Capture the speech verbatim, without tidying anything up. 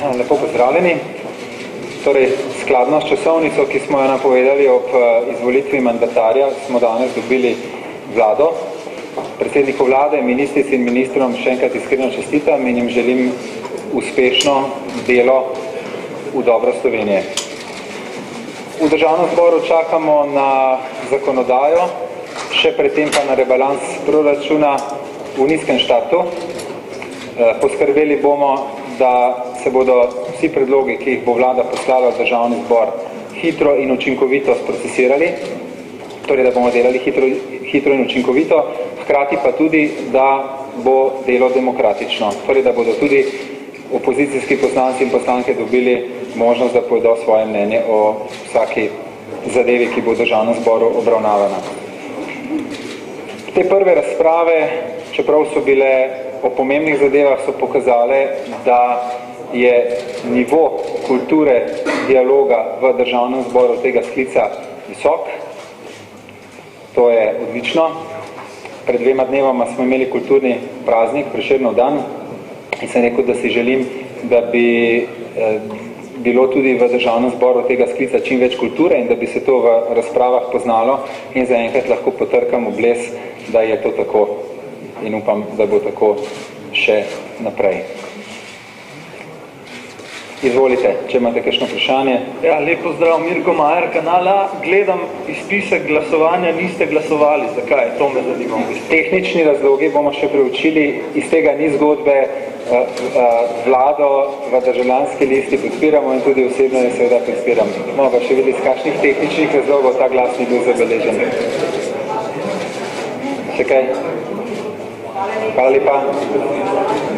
Lepo pozdravljeni. Torej, skladno s časovnico, ki smo jo napovedali ob izvolitvi mandatarja, smo danes dobili vlado. Predsedniku vlade, ministrici in ministrom še enkrat iskreno čestitam in jim želim uspešno delo v dobro Slovenije. V državnem zboru čakamo na zakonodajo, še predtem pa na rebalans proračuna v nizkem štartu. Poskrbeli bomo, da se bodo vsi predlogi, ki jih bo vlada poslala v državni zbor, hitro in učinkovito sprocesirali, torej da bomo delali hitro, hitro in učinkovito, hkrati pa tudi, da bo delo demokratično, torej da bodo tudi opozicijski poslanci in poslanke dobili možnost, da povedo svoje mnenje o vsaki zadevi, ki bo v državnem zboru obravnavana. Te prve razprave, čeprav so bile o pomembnih zadevah, so pokazale, da je nivo kulture dialoga v državnem zboru tega sklica visok. To je odlično. Pred dvema dnevoma smo imeli kulturni praznik, Prešernov dan, in sem rekel, da si želim, da bi eh, bilo tudi v državnem zboru tega sklica čim več kulture in da bi se to v razpravah poznalo in zaenkrat lahko potrkam obles, da je to tako in upam, da bo tako še naprej. Izvolite, če imate kakšno vprašanje. Ja, lepo zdrav, Mirko Majer, kanala. Gledam izpisek glasovanja, niste glasovali. Zakaj? To me zanima. Tehnični razlogi bomo še preučili. Iz tega ni zgodbe uh, uh, vlado v državljanski listi podpiramo in tudi osebno je seveda podpiram. Bomo pa še videli, z kakšnih tehničnih razlogov ta glas ni bil zabeležen. Še kaj? Hvala lepa.